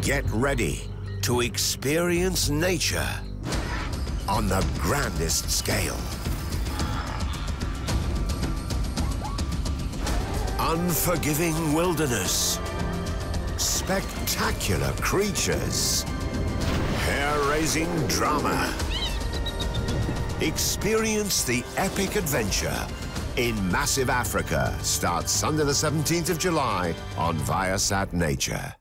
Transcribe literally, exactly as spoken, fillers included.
Get ready to experience nature on the grandest scale. Unforgiving wilderness, spectacular creatures, hair-raising drama. Experience the epic adventure in massive Africa. Starts Sunday the seventeenth of July on Viasat Nature.